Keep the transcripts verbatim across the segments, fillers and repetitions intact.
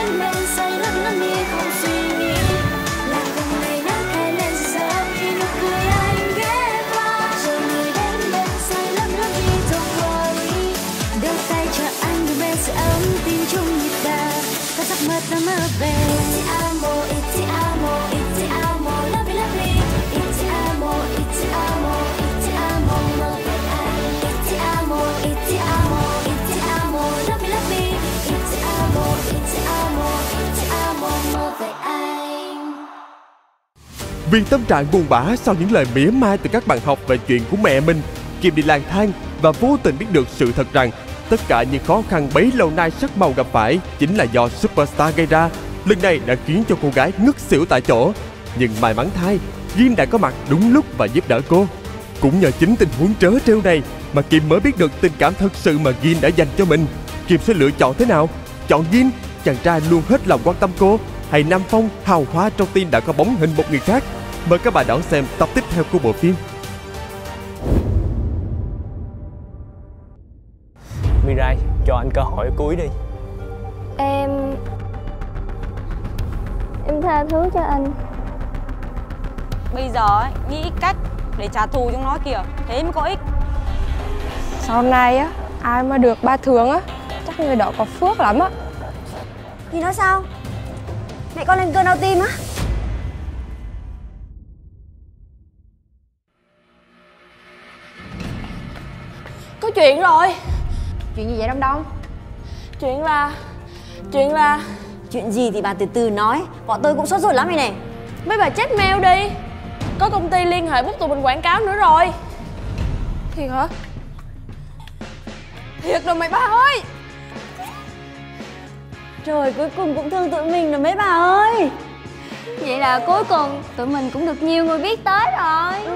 đến bên say lấp lắm đi không suy nghĩ. Là từng ngày nắng hay lên sớm khi nụ cười anh ghé qua. Chờ người đến bên say lấp lắm đi don't worry. Đưa tay cho anh đưa bên sự ấm tim chung nhịp đập. Ta giấc mơ ta mơ về. Ti amo, ti amo, ti amo, love you, love you. Ti amo, ti amo, ti amo, mơ về anh. Ti amo, ti amo, ti amo, love you, love you. Ti amo, ti amo, ti amo, mơ về anh. Vì tâm trạng buồn bã sau những lời mỉa mai từ các bạn học về chuyện của mẹ mình, Kim đi lang thang và vô tình biết được sự thật rằng tất cả những khó khăn bấy lâu nay sắc màu gặp phải chính là do Superstar gây ra. Lần này đã khiến cho cô gái ngất xỉu tại chỗ. Nhưng may mắn thay, Jin đã có mặt đúng lúc và giúp đỡ cô. Cũng nhờ chính tình huống trớ trêu này mà Kim mới biết được tình cảm thật sự mà Jin đã dành cho mình. Kim sẽ lựa chọn thế nào? Chọn Jin, chàng trai luôn hết lòng quan tâm cô, hay Nam Phong hào hoa trong tin đã có bóng hình một người khác? Mời các bạn đón xem tập tiếp theo của bộ phim. Mirai, cho anh cơ hội cuối đi. Em... Em tha thứ cho anh. Bây giờ ấy, nghĩ cách để trả thù chúng nó kìa, thế mới có ích. Sau này á, ai mà được ba thường á, chắc người đó có phước lắm á. Thì nói sao? Mẹ con lên cơn đau tim á? Có chuyện rồi. Chuyện gì vậy Đông Đông? Chuyện là... Chuyện là... Chuyện gì thì bà từ từ nói. Bọn tôi cũng sốt ruột lắm này này. Mấy bà check mail đi. Có công ty liên hệ bút tụi mình quảng cáo nữa rồi. Thiệt hả? Thiệt rồi mày ba ơi. Trời, cuối cùng cũng thương tụi mình rồi mấy bà ơi. Vậy là cuối cùng tụi mình cũng được nhiều người biết tới rồi. Ừ.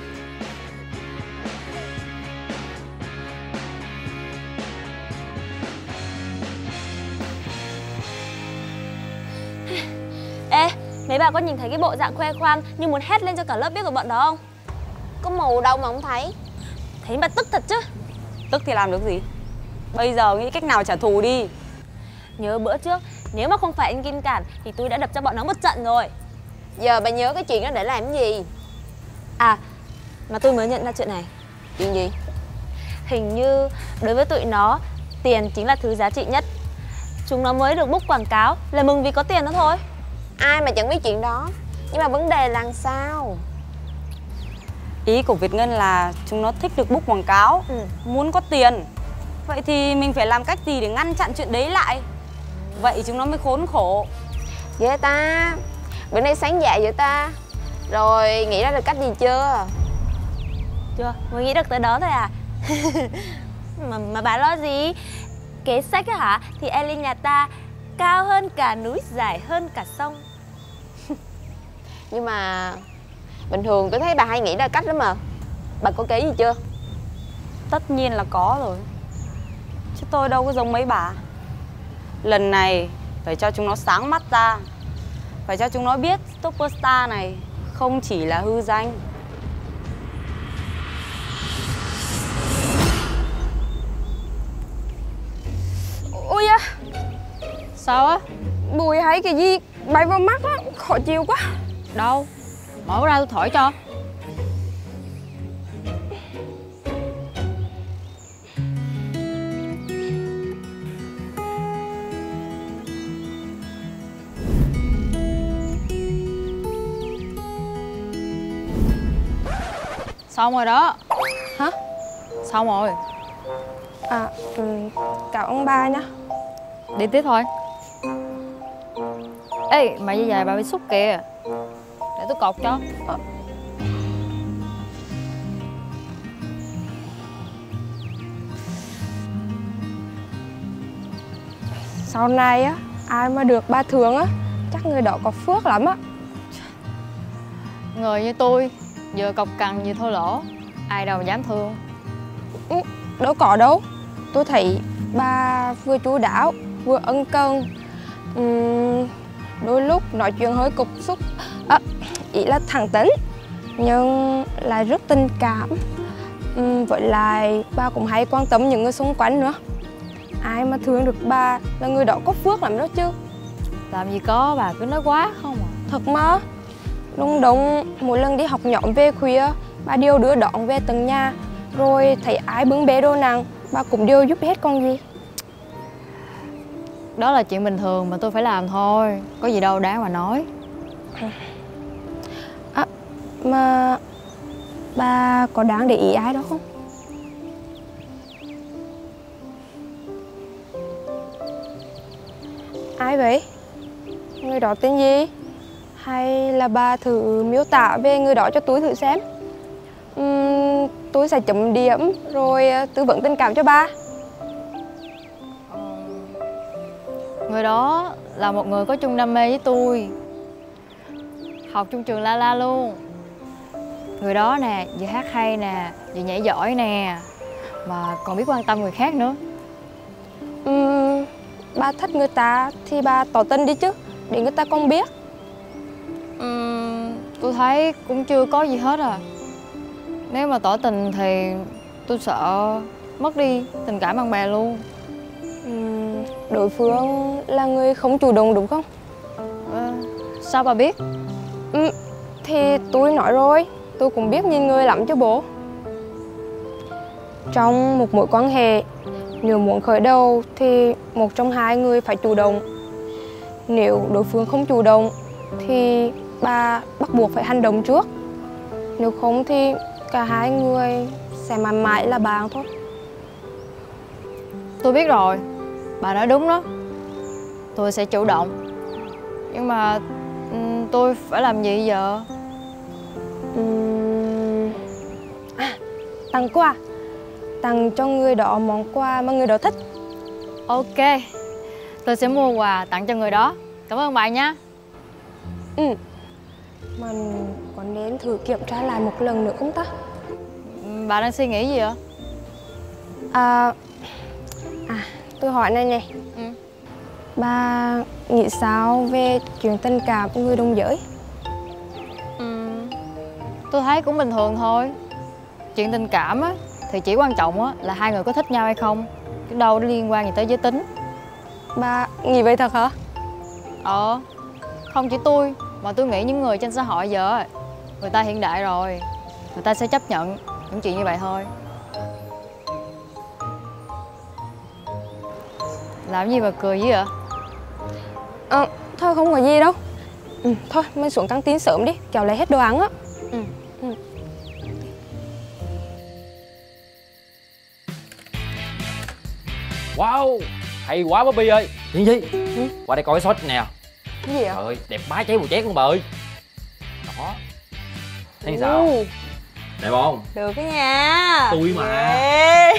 Ê, mấy bà có nhìn thấy cái bộ dạng khoe khoang như muốn hét lên cho cả lớp biết của bọn đó không? Có mù đâu mà không thấy. Thấy mà tức thật chứ. Tức thì làm được gì? Bây giờ nghĩ cách nào trả thù đi. Nhớ bữa trước, nếu mà không phải anh Kim cản thì tôi đã đập cho bọn nó một trận rồi. Giờ bà nhớ cái chuyện đó để làm cái gì? À, mà tôi mới nhận ra chuyện này. Chuyện gì? Hình như đối với tụi nó, tiền chính là thứ giá trị nhất. Chúng nó mới được book quảng cáo là mừng vì có tiền đó thôi. Ai mà chẳng biết chuyện đó. Nhưng mà vấn đề là sao? Ý của Việt Ngân là chúng nó thích được book quảng cáo, ừ. muốn có tiền. Vậy thì mình phải làm cách gì để ngăn chặn chuyện đấy lại? Vậy chúng nó mới khốn khổ. Ghê ta. Bữa nay sáng dậy vậy ta. Rồi nghĩ ra được cách gì chưa? Chưa, mới nghĩ được tới đó thôi à. mà, mà bà lo gì? Kế sách á hả? Thì Ellie nhà ta cao hơn cả núi, dài hơn cả sông. Nhưng mà bình thường tôi thấy bà hay nghĩ ra cách lắm mà. Bà có kế gì chưa? Tất nhiên là có rồi. Chứ tôi đâu có giống mấy bà. Lần này phải cho chúng nó sáng mắt ra. Phải cho chúng nó biết Superstar này không chỉ là hư danh. Ôi da. Sao á? Bùi thấy cái gì bay vào mắt á, khó chịu quá. Đâu? Mở ra tôi thổi cho. Xong rồi đó. Hả? Xong rồi. À, ừ, cảm ơn ba nhá. Đi tiếp thôi. Ê, mày như vậy bà bị xúc kìa. Để tôi cột cho. À. Sau này á, ai mà được ba thường á, chắc người đó có phước lắm á. Người như tôi, vừa cọc cằn vừa thô lỗ, ai đâu dám thương. Ừ, đâu có đâu. Tôi thấy ba vừa chu đáo, vừa ân cần. uhm, Đôi lúc nói chuyện hơi cục xúc, à, ý là thẳng tính, nhưng lại rất tình cảm. uhm, Vậy lại ba cũng hay quan tâm những người xung quanh nữa. Ai mà thương được ba là người đó có phước lắm đó chứ. Làm gì có, bà cứ nói quá không à. Thật mà. Đúng đúng, mỗi lần đi học nhóm về khuya, bà đều đưa đón về tận nhà. Rồi thấy ai bưng bê đồ nặng, bà cũng đều giúp hết con gì. Đó là chuyện bình thường mà tôi phải làm thôi. Có gì đâu đáng mà nói. À, mà bà có đáng để ý ai đó không? Ai vậy? Người đó tên gì? Hay là bà thử miêu tả về người đó cho tôi thử xem. uhm, Tôi sẽ chấm điểm rồi tư vấn tình cảm cho bà. Người đó là một người có chung đam mê với tôi, học chung trường La La luôn. Người đó nè, vừa hát hay nè, vừa nhảy giỏi nè, mà còn biết quan tâm người khác nữa. uhm, Bà thích người ta thì bà tỏ tình đi chứ, để người ta còn biết. uhm, Tôi thấy cũng chưa có gì hết à. Nếu mà tỏ tình thì tôi sợ mất đi tình cảm bạn bè luôn. uhm, Đối phương là người không chủ động đúng không? À, sao bà biết? uhm, Thì tôi nói rồi, tôi cũng biết nhìn người lắm chứ bố. Trong một mối quan hệ, nếu muốn khởi đầu thì một trong hai người phải chủ động. Nếu đối phương không chủ động thì bà bắt buộc phải hành động trước. Nếu không thì cả hai người sẽ mãi mãi là bạn thôi. Tôi biết rồi, bà nói đúng đó. Tôi sẽ chủ động. Nhưng mà ừm, tôi phải làm gì giờ? Uhm... À, tặng quà. Tặng cho người đó món quà mà người đó thích. Ok, tôi sẽ mua quà tặng cho người đó. Cảm ơn bà nha. Ừ. Mình có nên thử kiểm tra lại một lần nữa không ta? Bà đang suy nghĩ gì vậy? À, à tôi hỏi này nè. Ừ. Bà nghĩ sao về chuyện tình cảm của người đồng giới? Ừ. Tôi thấy cũng bình thường thôi. Chuyện tình cảm á thì chỉ quan trọng á là hai người có thích nhau hay không, chứ đâu có liên quan gì tới giới tính. Bà nghĩ vậy thật hả? Ờ, không chỉ tôi mà tôi nghĩ những người trên xã hội giờ ấy, người ta hiện đại rồi, người ta sẽ chấp nhận những chuyện như vậy thôi. Làm gì mà cười dữ vậy? Ờ, thôi không có gì đâu. Ừ, thôi mình xuống căng tin sớm đi, kẻo lấy hết đồ ăn á. Ừ. Ừ. Wow, hay quá Bobby ơi. Chuyện gì? Ừ? Qua đây coi cái shot nè. Cái gì ạ? Trời ơi, đẹp má cháy một chét luôn bà ơi. Đó. Thấy sao? Ừ. Đẹp không? Được cái nha. Tôi mà. Yeah.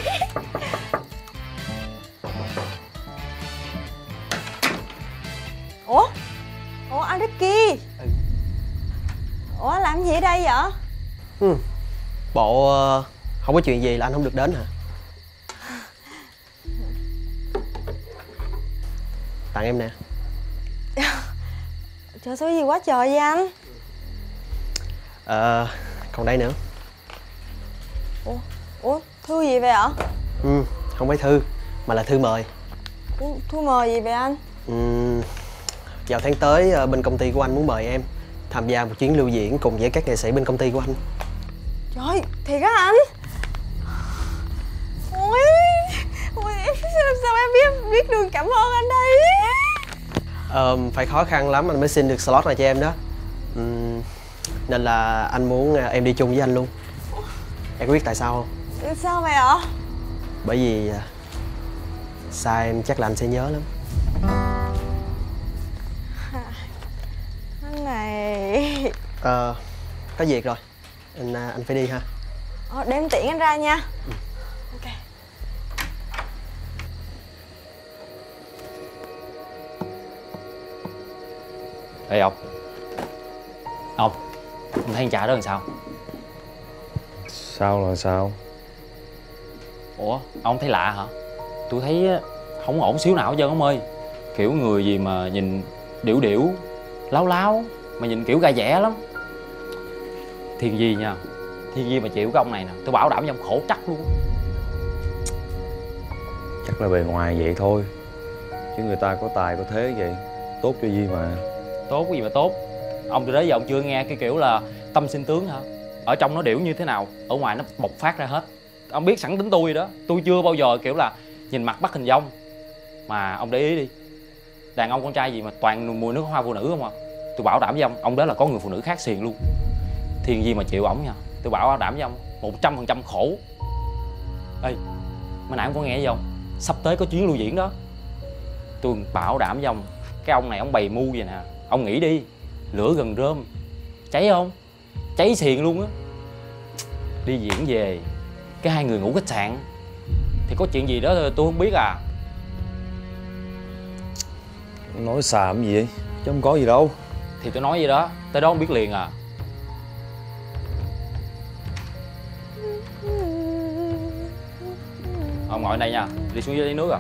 Ủa? Ủa anh Ricky? Ừ. Ủa làm gì ở đây vậy? Ừ. Bộ uh, không có chuyện gì là anh không được đến hả? Tặng em nè. Trời sao gì quá trời vậy anh? Ờ, còn đây nữa. Ủa, Ủa thư gì vậy ạ? Ừ, không phải thư mà là thư mời. Ủa, thư mời gì vậy anh? Ừ, vào tháng tới uh, bên công ty của anh muốn mời em tham gia một chuyến lưu diễn cùng với các nghệ sĩ bên công ty của anh. Trời, thiệt á anh? Ôi, ôi sao, sao em biết biết đường cảm ơn anh đây? Ờ, phải khó khăn lắm anh mới xin được slot này cho em đó. Ừ, nên là anh muốn uh, em đi chung với anh luôn. Em có biết tại sao không? Sao vậy ạ? Bởi vì uh, xa em chắc là anh sẽ nhớ lắm. Anh này. Ờ, có việc rồi, anh uh, anh phải đi ha. Ờ, để em tiễn anh ra nha. Ừ. Ok. Ê ông. Ông, ông thấy con trai đó làm sao? Sao là sao? Ủa, ông thấy lạ hả? Tôi thấy không ổn xíu nào hết trơn ông ơi. Kiểu người gì mà nhìn điểu điểu, láo láo, mà nhìn kiểu gai dẻ lắm. Thiên Di nha, Thiên Di mà chịu cái ông này nè, tôi bảo đảm với ông khổ chắc luôn. Chắc là bề ngoài vậy thôi, chứ người ta có tài có thế vậy. tốt cho Di mà. Tốt cái gì mà tốt? Ông từ đó giờ ông chưa nghe cái kiểu là tâm sinh tướng hả? Ở trong nó điểu như thế nào, ở ngoài nó bộc phát ra hết. Ông biết sẵn tính tôi đó. Tôi chưa bao giờ kiểu là nhìn mặt bắt hình dong. Mà ông để ý đi, đàn ông con trai gì mà toàn mùi nước hoa phụ nữ không à. Tôi bảo đảm với ông, ông đó là có người phụ nữ khác xiền luôn. Thiên Di mà chịu ổng nha, tôi bảo đảm với ông một trăm phần trăm khổ. Ê, mới nãy ông có nghe gì không? Sắp tới có chuyến lưu diễn đó. Tôi bảo đảm với ông, cái ông này ông bày mưu vậy nè. Ông nghĩ đi, lửa gần rơm, cháy không? Cháy xiền luôn á. Đi diễn về, cái hai người ngủ khách sạn thì có chuyện gì đó tôi không biết à. Nói xàm cái gì vậy? Chứ không có gì đâu. Thì tôi nói vậy đó, tới đó không biết liền à. Ông ngồi đây nha, đi xuống dưới lấy nước à.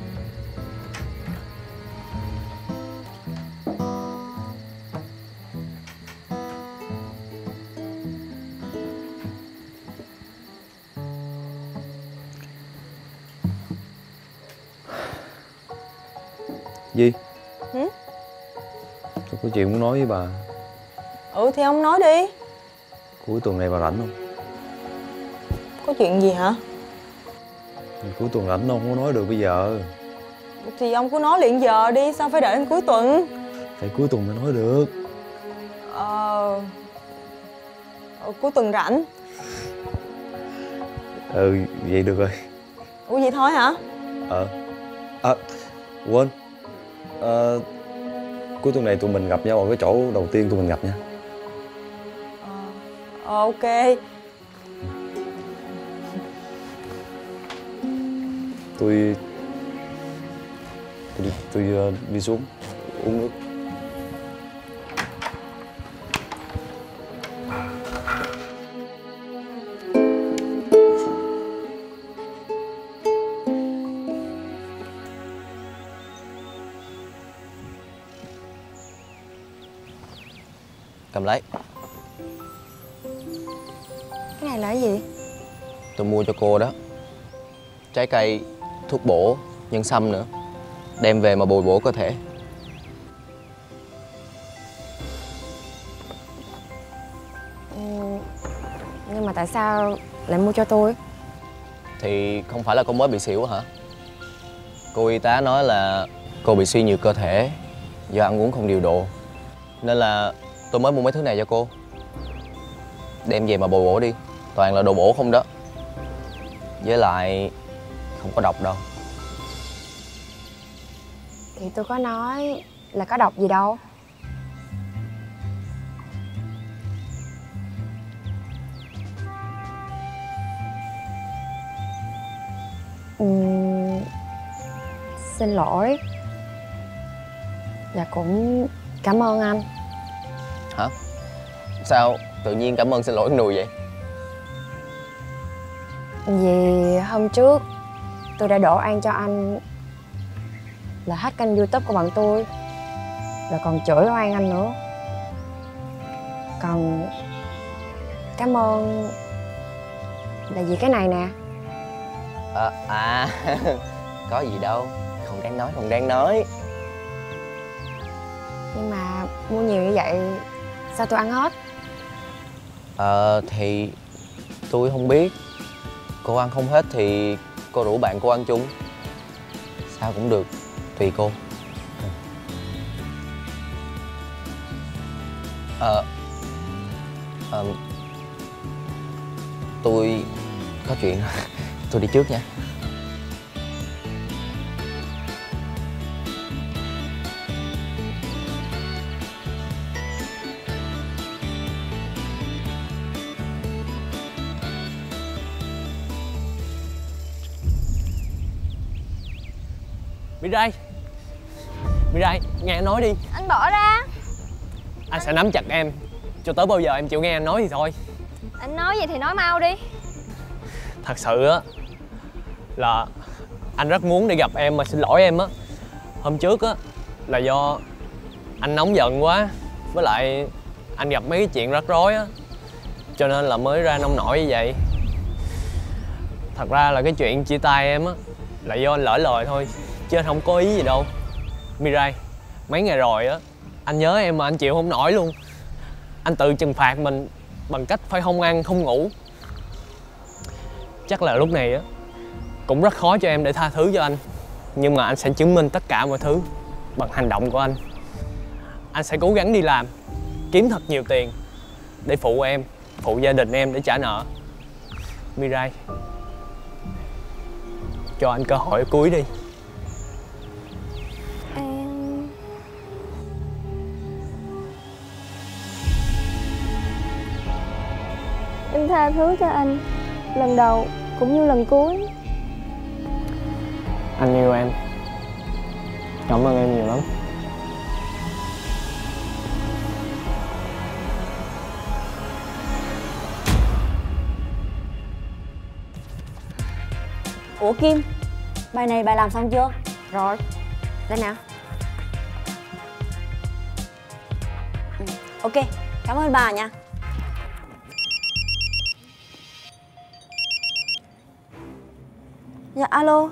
Di. Hử? Tôi có chuyện muốn nói với bà. Ừ thì ông nói đi. Cuối tuần này bà rảnh không? Có chuyện gì hả? Cuối tuần rảnh đâu, không có nói được bây giờ. Thì ông cứ nói liền giờ đi, sao phải đợi đến cuối tuần? Phải cuối tuần mới nói được. Ờ... ờ cuối tuần rảnh. Ừ, vậy được rồi. Ủa vậy thôi hả? Ờ. À, quên. Ờ... Cuối tuần này tụi mình gặp nhau ở cái chỗ đầu tiên tụi mình gặp nha. Ờ, ok. Tôi... Tôi đi, tôi uh, đi xuống uống nước. Cầm lấy. Cái này là cái gì? Tôi mua cho cô đó. Trái cây, thuốc bổ, nhân sâm nữa. Đem về mà bồi bổ cơ thể. Ừ, nhưng mà tại sao lại mua cho tôi? Thì không phải là cô mới bị xỉu hả? Cô y tá nói là cô bị suy nhược cơ thể do ăn uống không điều độ. Nên là tôi mới mua mấy thứ này cho cô. Đem về mà bồi bổ đi. Toàn là đồ bổ không đó. Với lại không có độc đâu. Thì tôi có nói là có độc gì đâu. Uhm, xin lỗi. Và cũng cảm ơn anh. Hả? Sao tự nhiên cảm ơn xin lỗi nùi vậy? Vì hôm trước tôi đã đổ oan cho anh là hack kênh YouTube của bạn tôi, rồi còn chửi oan anh nữa. Còn cảm ơn là vì cái này nè. À, à có gì đâu. Không đáng nói, không đáng nói. Nhưng mà mua nhiều như vậy sao tôi ăn hết? Ờ thì tôi không biết. Cô ăn không hết thì cô rủ bạn cô ăn chung. Sao cũng được, tùy cô. Ờ à, tôi có chuyện. Tôi đi trước nha. Mirai, Mirai, nghe anh nói đi. Anh bỏ ra. Anh sẽ nắm chặt em cho tới bao giờ em chịu nghe anh nói thì thôi. Anh nói vậy thì nói mau đi. Thật sự á là anh rất muốn đi gặp em mà xin lỗi em á. Hôm trước á là do anh nóng giận quá, với lại anh gặp mấy cái chuyện rắc rối á, cho nên là mới ra nông nổi như vậy. Thật ra là cái chuyện chia tay em á là do anh lỡ lời thôi, chứ anh không có ý gì đâu. Mirai, Mấy ngày rồi á, anh nhớ em mà anh chịu không nổi luôn. Anh tự trừng phạt mình bằng cách phải không ăn, không ngủ. Chắc là lúc này á cũng rất khó cho em để tha thứ cho anh. Nhưng mà anh sẽ chứng minh tất cả mọi thứ bằng hành động của anh. Anh sẽ cố gắng đi làm, kiếm thật nhiều tiền để phụ em, phụ gia đình em để trả nợ. Mirai, cho anh cơ hội cuối đi. Em... Em tha thứ cho anh, lần đầu cũng như lần cuối. Anh yêu em. Cảm ơn em nhiều lắm. Ủa Kim, bài này bà làm xong chưa? Rồi, đây nào. Ừ, ok, cảm ơn bà nha. Dạ alo.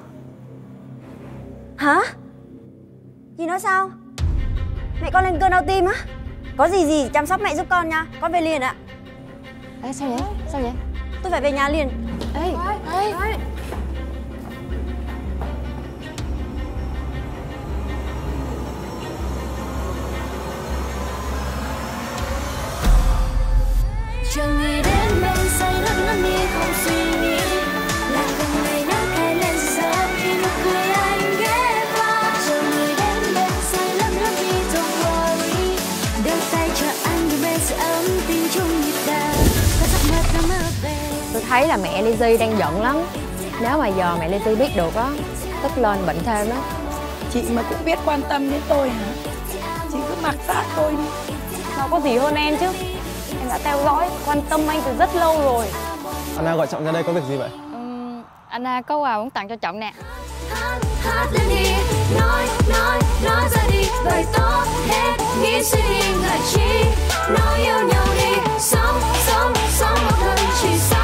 Hả? Dì nói sao? Mẹ con lên cơn đau tim á? Có gì gì chăm sóc mẹ giúp con nha. Con về liền ạ. Ê, sao vậy? Sao vậy? Tôi phải về nhà liền. Ê, ê, ê. Chờ người đến bên say lấp lắm đi không suy nghĩ, là từng ngày nắng khai lên giờ khi nụ cười anh ghé qua. Chờ người đến bên say lấp lắm đi don't worry, đưa tay cho anh đi bên sự ấm tình chung nhịp đập và giấc mơ ta mơ về. Tôi thấy là mẹ Lizzy đang giận lắm. Nếu mà giờ mẹ Lizzy biết được á, tức lên bệnh thêm đó. Chị mà cũng biết quan tâm đến tôi hả? Chị cứ mặc xác tôi đi. Nó có gì hơn em chứ. Em đã theo dõi, quan tâm anh từ rất lâu rồi. Anna gọi Trọng ra đây có việc gì vậy? Uhm, Anna có quà muốn tặng cho Trọng nè. Hát, hát lên đi, nói, nói, nói ra đi, vời tốt hết, nghĩ suy nghĩ ngại chi. Nói yêu nhau đi, sống, sống, sống một lần chỉ sống.